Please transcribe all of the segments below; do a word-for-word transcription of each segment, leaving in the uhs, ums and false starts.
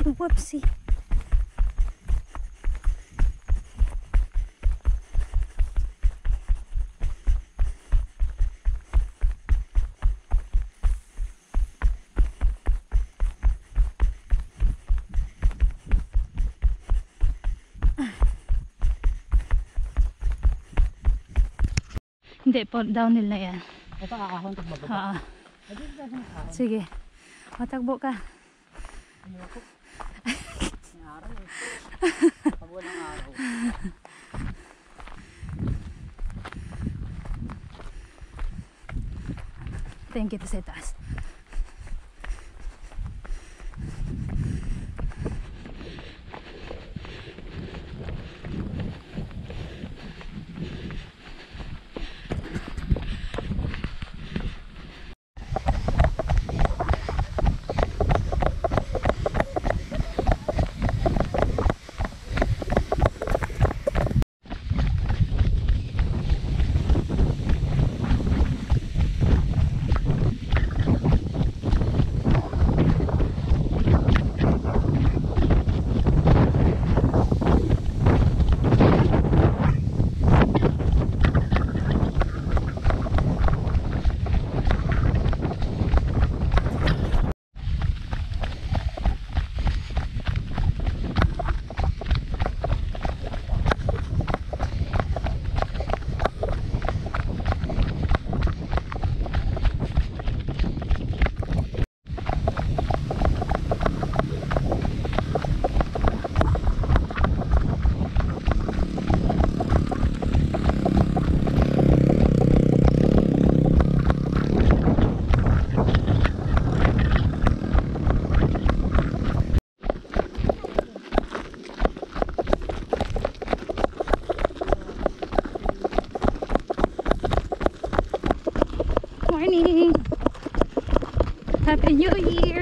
Whoopsie. Hindi po, downhill na yan. Ito aahon ito bababa. Oo. Sige. Matagbo ka. Umukot. May araw eh. Pag walang araw. Thank you to sa taas. Morning! Happy New Year!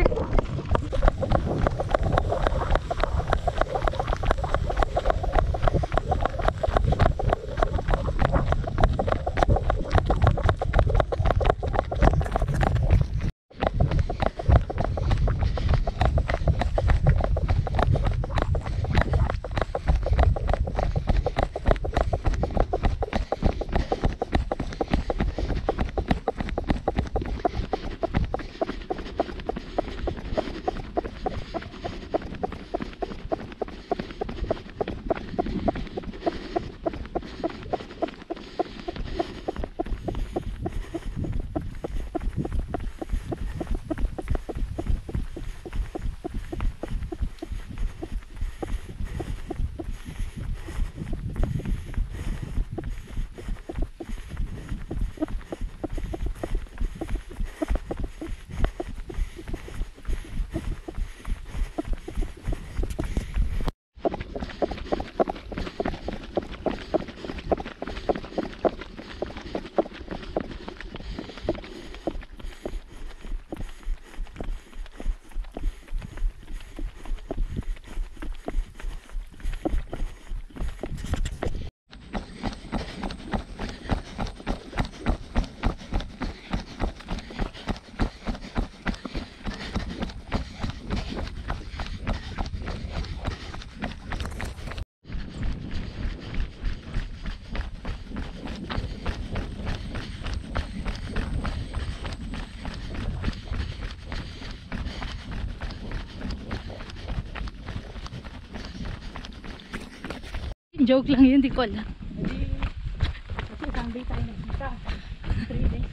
Joke lang yun, di ko alam. Kasi isang day tayo nagkita. Three days.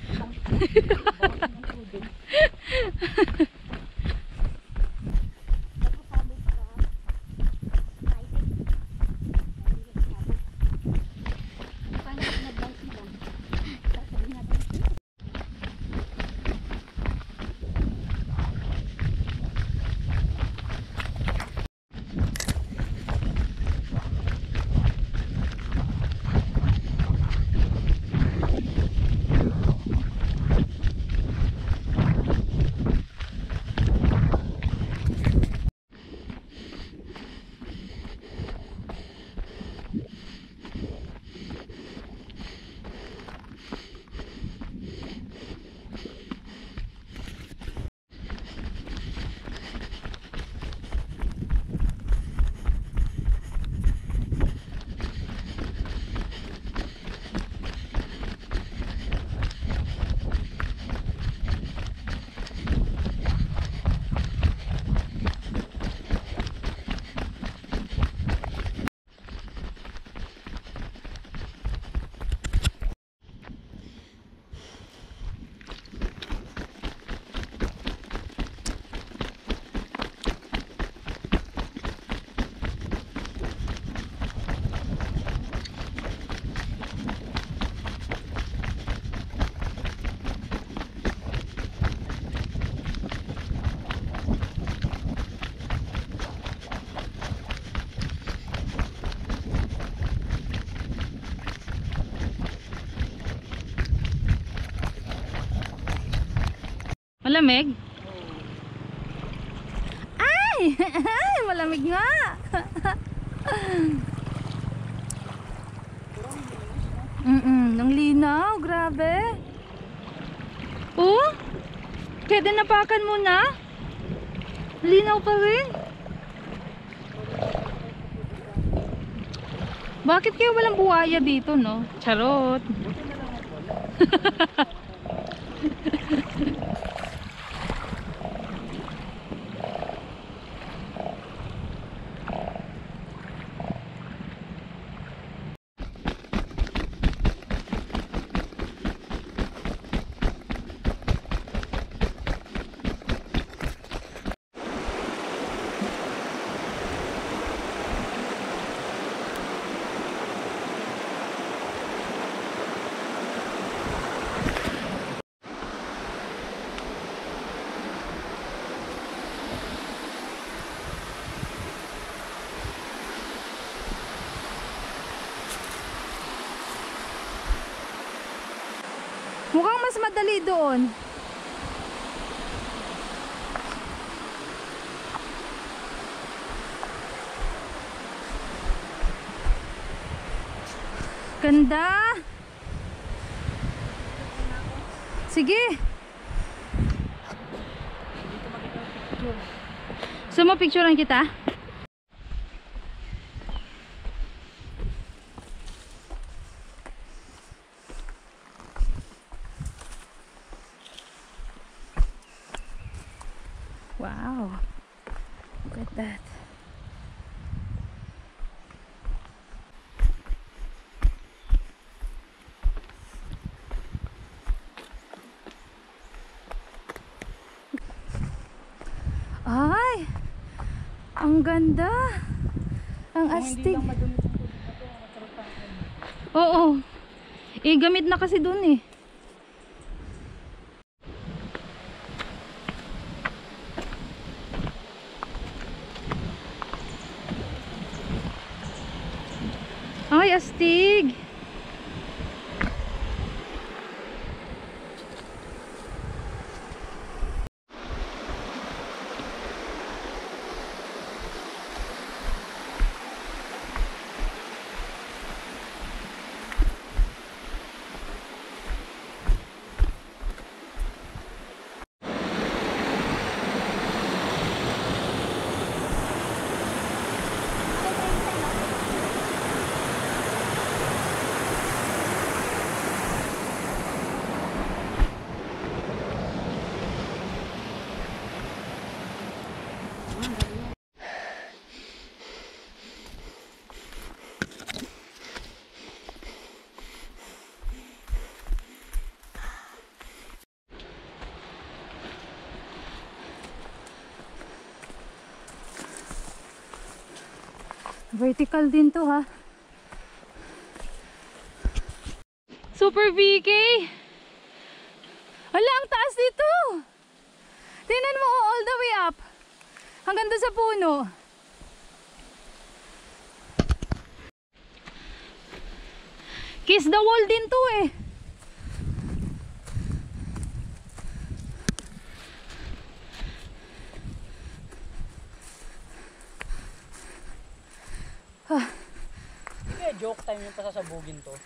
Malamig? Ay! Ay! Malamig nga! Mm-mm, ang linaw, grabe. Oh? Kaya din napakan mo na? Linaw pa rin. Bakit kayo walang buhaya dito, no? Charot. Mukhang mas madali doon. Ganda. Sige. Gusto mo picturean kita? Wow, look at that. Ay, ang ganda. Ang astig. Oo. Eh, gamit na kasi dun eh. Ay, astig. Vertical din to ha. Super V K. Hala, ang taas dito. Tingnan mo, all the way up. Hanggang doon sa puno. Kiss the wall din to eh. Joke time yung pasasabugin to.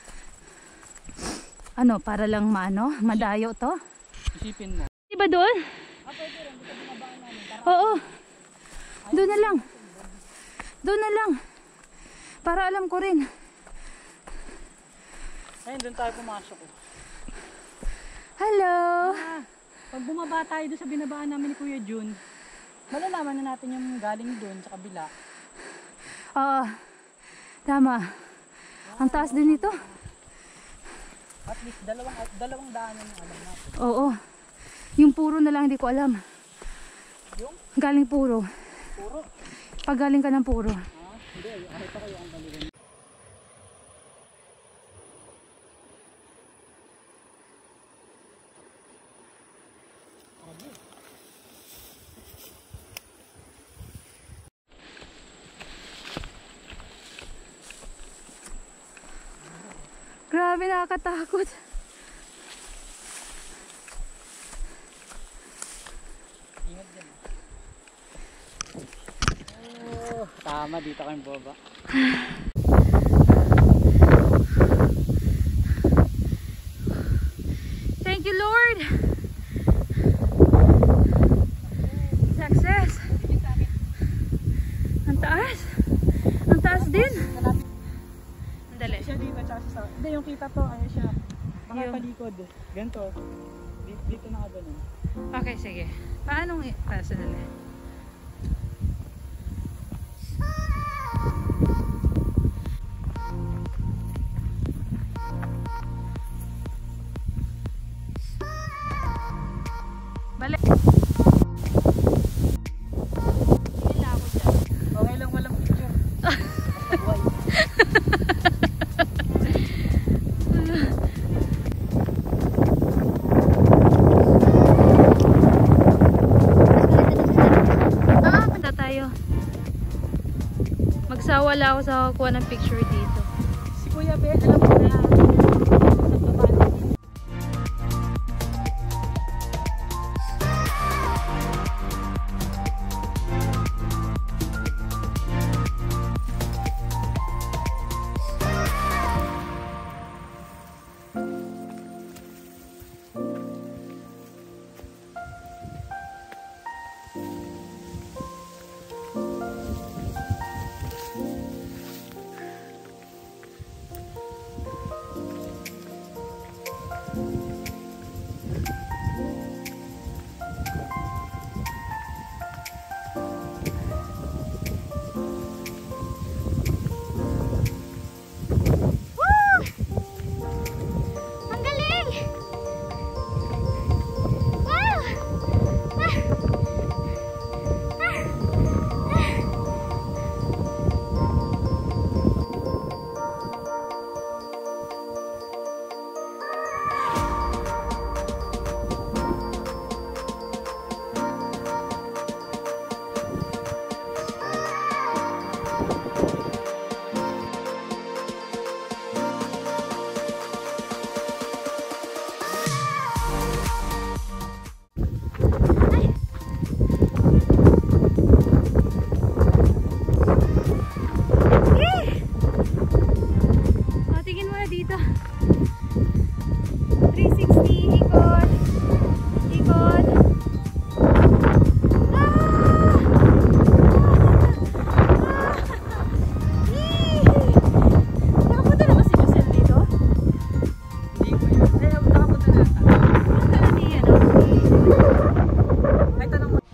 Ano, para lang maano, madayo to? Isipin mo. Diba doon? Ah, pwede rin. Dito binabaan namin. Oo. Doon na lang. Doon na lang. Para alam ko rin. Ayun, doon tayo pumasok. Hello. Ah, pag bumaba tayo doon sa binabaan namin ni Kuya Jun, malalaman na natin yung galing doon sa kabila. Oo. Tama. Ang taas din ito. At least dalawang, dalawang daanan yung alam natin. Oo. Yung puro na lang hindi ko alam. Yung? Galing puro. Puro? Pag galing ka ng puro. Ah, hindi. Kahit ako yung ang galing. Grabe, nakakatakot. Oo, tama, dito kayong baba. Thank you, Lord. Success. Ang taas. Ang taas din. Andali. Siya dito, tsaka sa... Hindi, yung kita to, ano siya. Baka Yung- palikod. Ganito. Dito, dito na ka ganun. Okay, sige. Paanong i... Ah, sandali. Balik. Hila ako dyan. Okay lang, walang picture. Buhay. Ah, punta tayo. Magsawala ako sa kuha ng picture dito. Si Kuya Ben, alam mo na. Sa baba. Ang galing! Wow! Ah! Ah! O, tingin muna dito. three sixty, ikot. Ikot. Ah! Ah! Yee! Nakapunta na ba si Giselle dito? Hindi ko yun. Eh, nakapunta na ata. Punta na di, ano? Ay, tanong mo.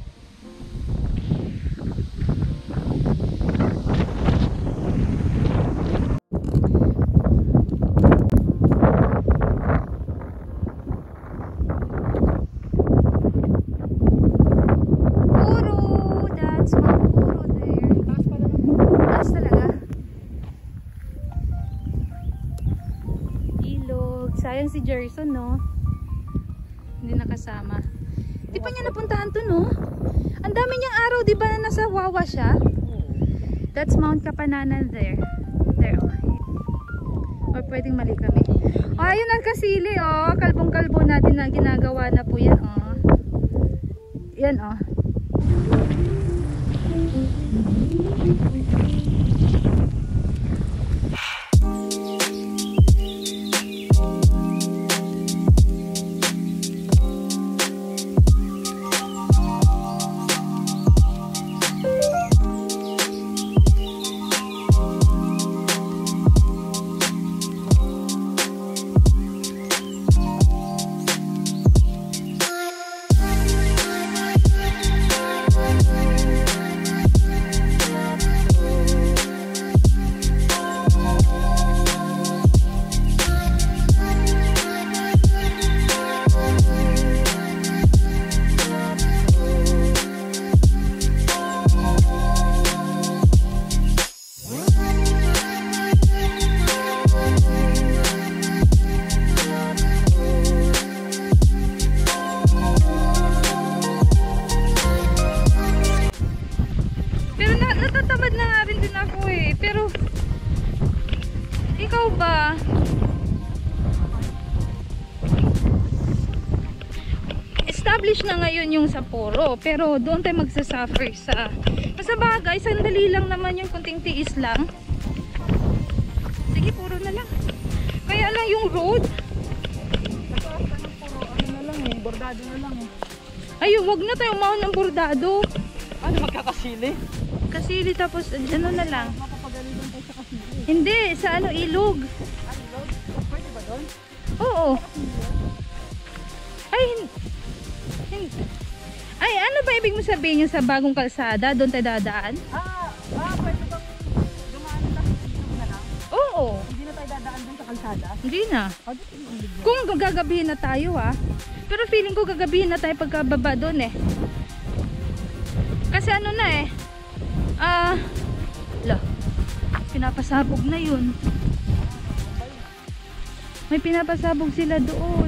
Puro, that's Mount Puro there. Taas pala naman. Taas talaga. Ilog. Sayang si Jerson, no? Hindi nakasama. Di pa niya napuntahan to, no? Ang dami niyang araw, di ba na nasa Wawa siya? That's Mount Kapananan there. There, oh. Or pwedeng mali kami. Oh, ayun ang kasili, oh. Kalbong-kalbo natin na ginagawa na po yan, oh. Yan, oh. Bye. established na ngayon yung Sapporo, pero doon tayo magsasuffer sa sa bagay, sandali lang naman yung kunting tiis lang. Sige, puro na lang. Kaya lang yung road. Nagkaas ka ng puro, ano na lang eh, bordado na lang eh. Ay, wag na tayo umahon ng bordado. Ano, magkakasili? Kasili tapos ano na lang. Mapapagalitan tayo sa kasili. Hindi, sa ano, ilog. Ano, Lord? Pwede ba doon? Oo. Ay, hin hin ay, ano ba ibig mo sabihin yung sa bagong kalsada? Doon tayo dadaan? Ah, ah, pwede bang dumaan tayo dito na lang? Oo. Hindi na tayo dadaan doon sa kalsada? Hindi na. Ah, dito yung ilog. Kung gagabihin na tayo ah. Pero feeling ko gagabihin na tayo pagkababa doon eh. Kasi ano na eh. Ah, la. Pinapasabog na yun. May pinapasabog sila doon.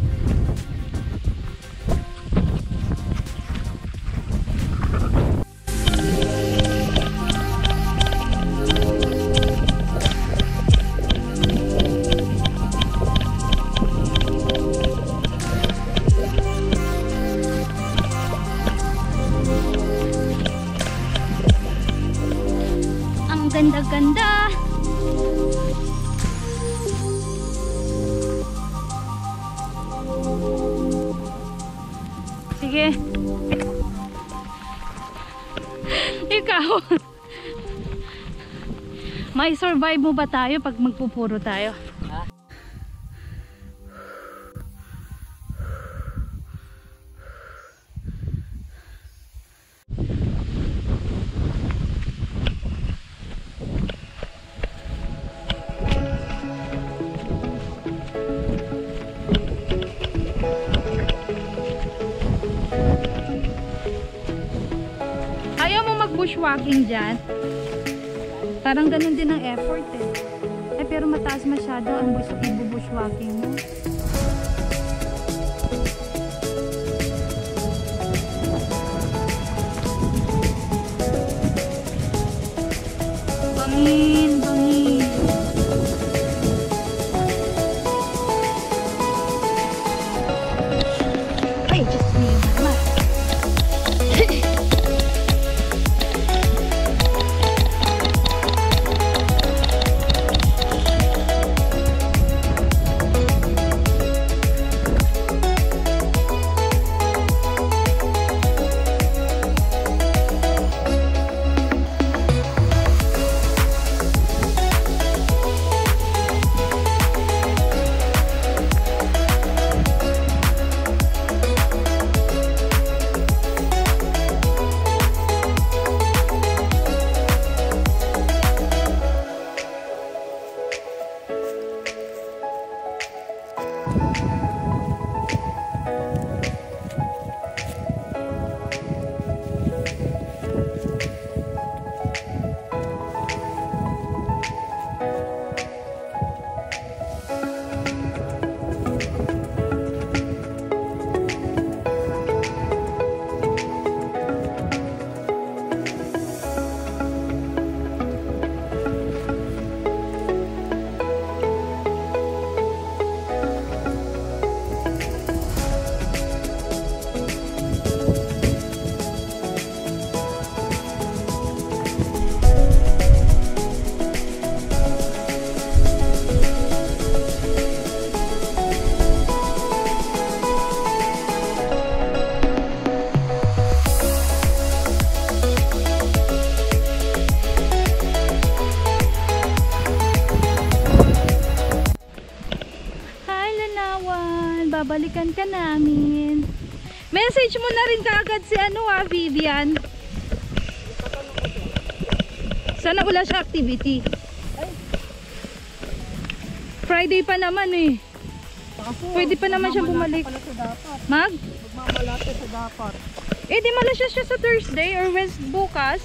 Ang ganda-ganda. Sige. Ikaw. May survive mo ba tayo pag magpupuro tayo? Ha? Ayaw mo mag-bushwalking dyan? Parang ganun din ang effort eh. Eh pero mataas masyado ang bushwalking mo. Bangin, bangin. Ay, just me naman. Babalikan ka namin. Message mo na rin kaagad si ano ah, Vivian. Sana wala siya activity. Friday pa naman eh. Pwede pa naman siya bumalik. Mag? Magmamalate sa dapat. Eh di malasya siya sa Thursday or Wednesday bukas.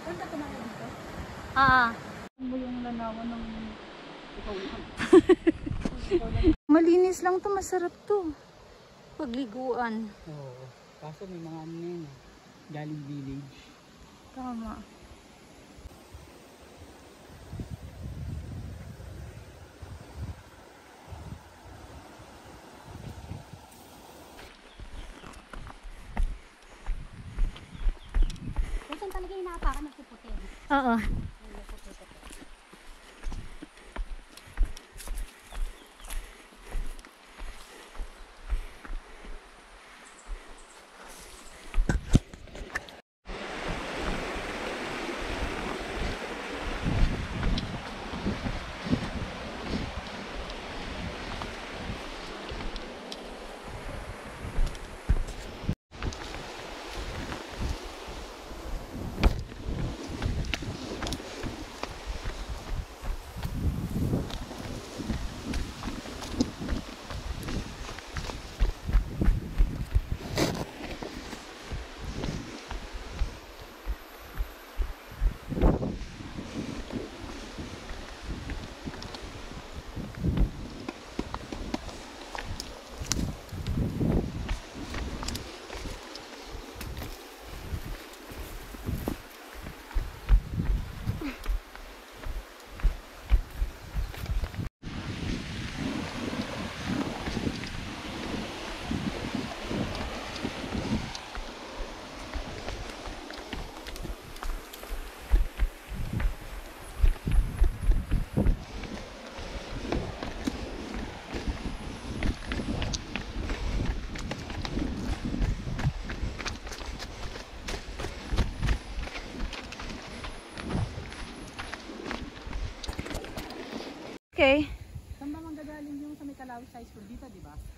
Punta ka na dito? Ah. Ano mo yung Lanawan ng ikaw lang? Malinis lang to, masarap to. Pagliguan. Oo. Kaso may mga ano yun eh. Galing village. Tama. Saan talaga yung naapakan ng puputin? Oo. Okay. Saan ba manggagaling yung sa may Kalawis High School dito, di ba?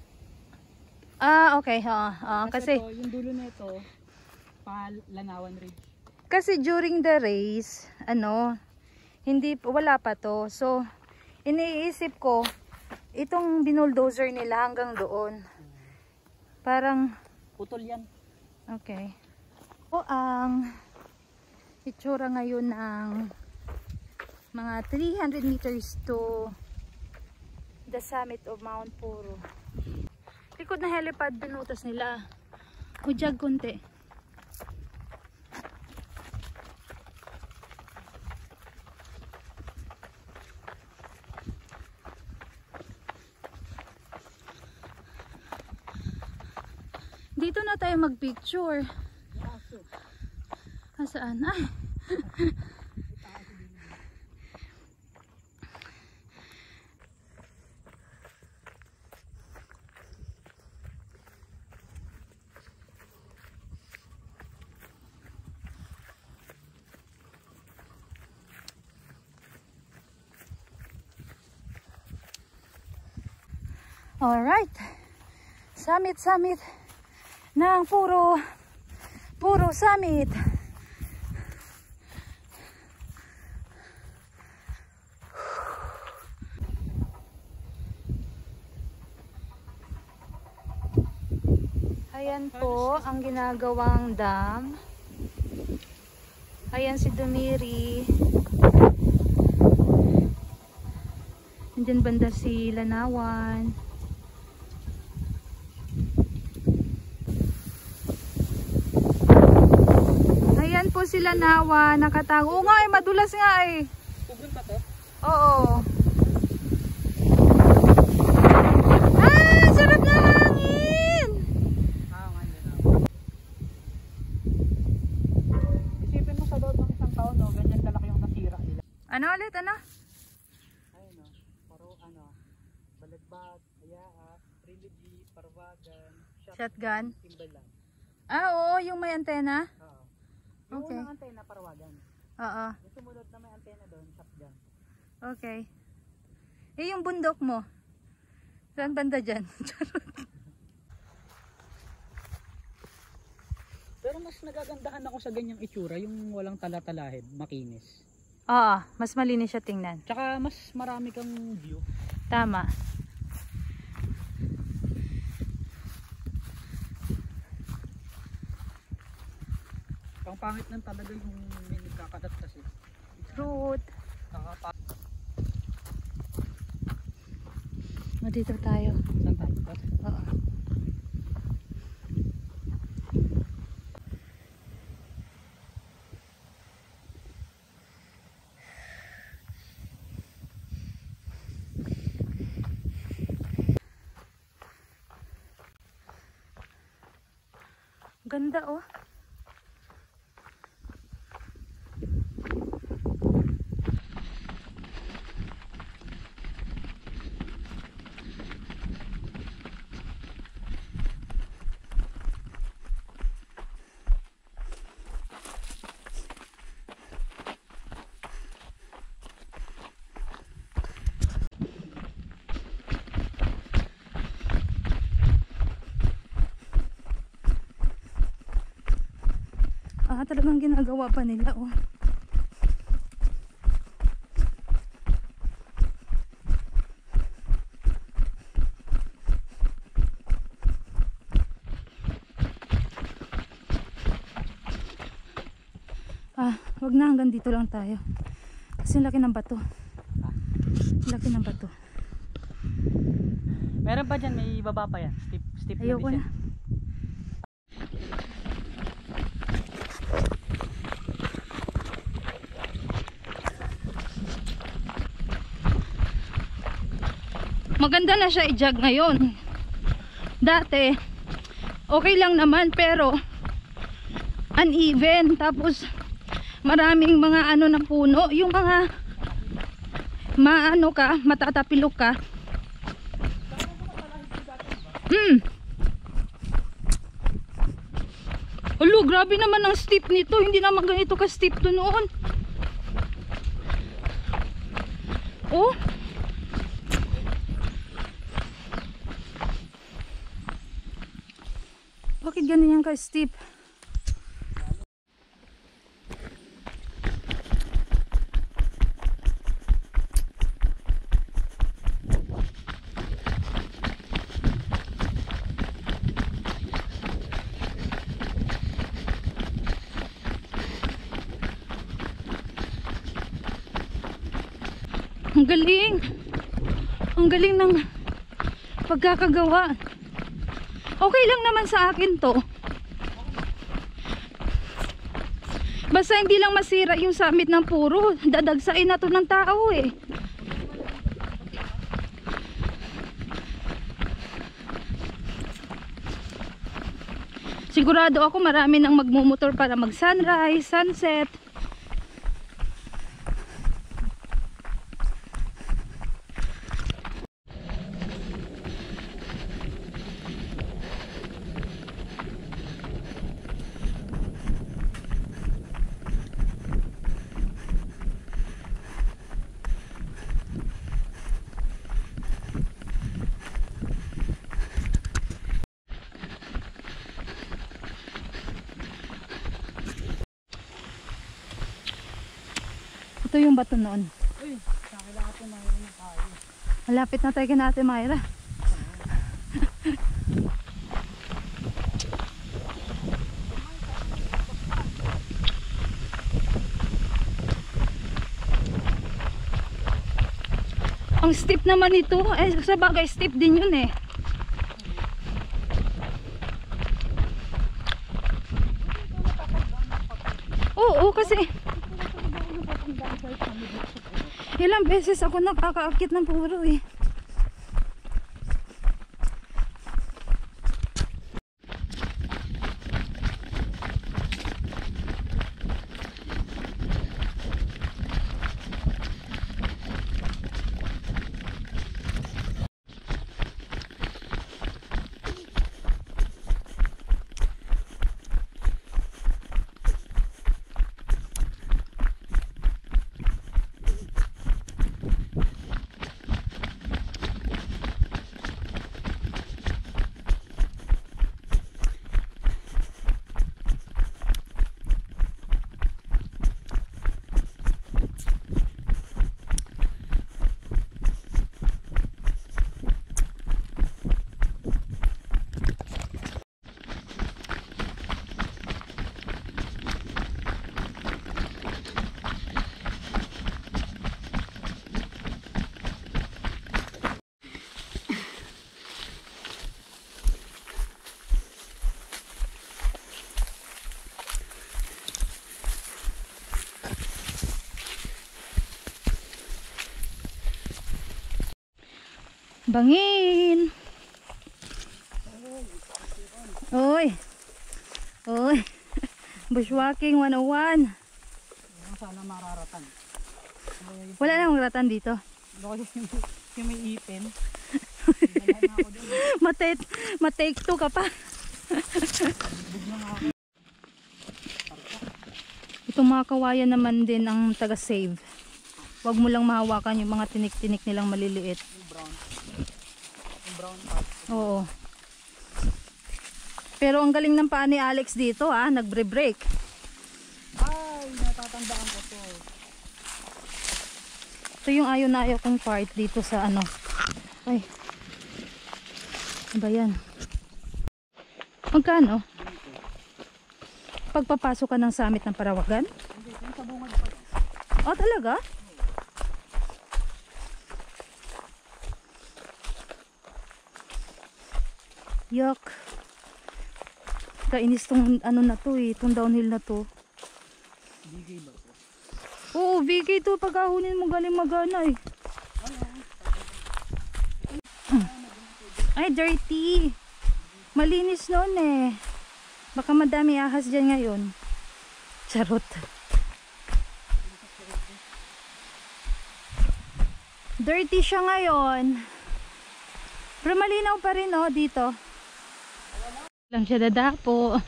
Ah, okay. Oo, oo, kasi ito, yung dulo nito, pa Lanawan Ridge. kasi during the race, ano, hindi wala pa to. So, iniisip ko itong binuldozer nila hanggang doon. Parang Putol yan. okay. O ang itsura ngayon ng mga three hundred meters to the summit of Mount Puro. Likod na helipad binutas nila. Udyag konti. Dito na tayo magpicture. Nasaan? Ay! Alright. Summit, summit ng Puro Puro Summit. Ayan po ang ginagawang dam. Ayan si Dumiri. Nandiyan banda si Lanawan. Ayan po si Lanawan, nakatago. Oo nga eh, madulas nga eh. Pugon pa to? Oo. Ah, sarap na hangin! Ah, nga yun. Isipin mo sa loob ng isang taon, no, ganyan kalaki yung nasira nila. Ano ulit, ano? Ayun, no, paro, ano, balagbag, ayaas, trilogy, parwagan, Shotgun. timbalan. Ah, oo, yung may antena. Oo. Yung Okay. unang antena, parwagan. Oo, Yung sumunod na may antena doon, shotgun. okay. Eh, yung bundok mo. Saan banda dyan? Pero mas nagagandahan ako sa ganyang itsura, yung walang tala-talahid, makinis. Oo, mas malinis siya tingnan. Tsaka mas marami kang view. Tama. Pangpangit lang talaga yung may nagkakadat kasi. Fruit. Nakapa. O, dito tayo. Saan tayo? Oo. Ganda oh. Ah, talagang ginagawa pa nila oh. Ah, wag na, hanggang dito lang tayo. Kasi laki ng bato. Laki ng bato. Meron pa dyan, may baba pa yan. Steep, steep Ayoko na. na. Maganda na siya i-jog ngayon. Dati, okay lang naman pero uneven. Tapos maraming mga ano na puno. Yung mga maano ka, matatapilok ka. Hmm. Alo, grabe naman ang steep nito. Hindi naman ganito ka steep to noon. Oh. Bakit ganyan ka steep? Ang galing. Ang galing ng pagkakagawa. Okay lang naman sa akin to. Basta hindi lang masira yung summit ng puro. Dadagsain na to ng tao eh. Sigurado ako marami nang magmumotor para mag sunrise, sunset. Ito yung bato noon. Uy, sakila ako na yun na tayo. Malapit na tayo kay Ate Myra. Ang steep naman ito. Eh, sa bagay steep din yun eh. Oo, kasi ilang beses ako nakakaakit ng puro eh. Bangin. Oy. Oy. Bushwalking one oh one. Sana mararatan. Wala namang ratan dito. Yung, yung may ipin. Matake, matake two ka pa. Itong mga kawayan naman din ang taga-save. Huwag mo lang mahawakan yung mga tinik-tinik nilang maliliit. Yung brown. Yung brown part. Oo. Pero ang galing ng paa ni Alex dito ah, nagbre-break. Ay, natatandaan ko to. Ito yung ayaw na ayaw kong part dito sa ano. Ay. Ano ba yan? Magkano? Pagpapasok ka ng summit ng Parawagan? Hindi, yung sa bungad pa. Oh, talaga? Yuck. Kainis tong ano na to eh, tong downhill na to. Bigay ba ito? Oo, bigay to. Pagkahunin mo galing magana eh. Ay, dirty. Malinis noon eh. Baka madami ahas dyan ngayon. Charot. Dirty siya ngayon. Pero malinaw pa rin oh dito. Lang siya dadapo.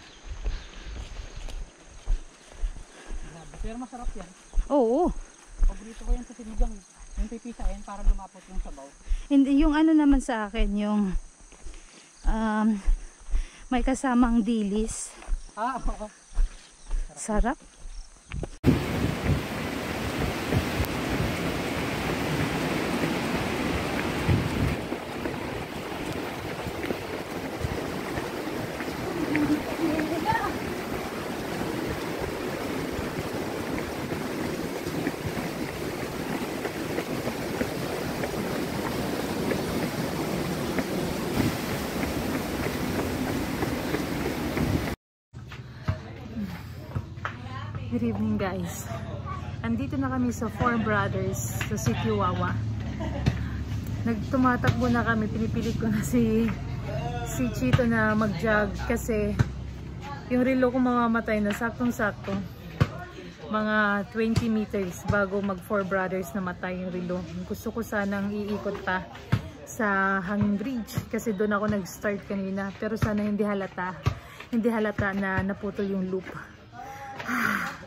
Pero masarap yan. Oo. Paborito ko yan sa sinigang. Yung pipisain para lumapot yung sabaw. Hindi, yung ano naman sa akin, yung um, may kasamang dilis. Ah, oo. Sarap. Good evening guys. Andito na kami sa Four Brothers sa City Wawa. Nagtumatakbo na kami. Pinipilit ko na si si Chito na mag-jog kasi yung relo ko mamamatay na saktong-sakto. Mga twenty meters bago mag Four Brothers na matay yung relo. Gusto ko sanang iikot pa sa hanging bridge kasi doon ako nag-start kanina. Pero sana hindi halata. Hindi halata na naputol yung loop.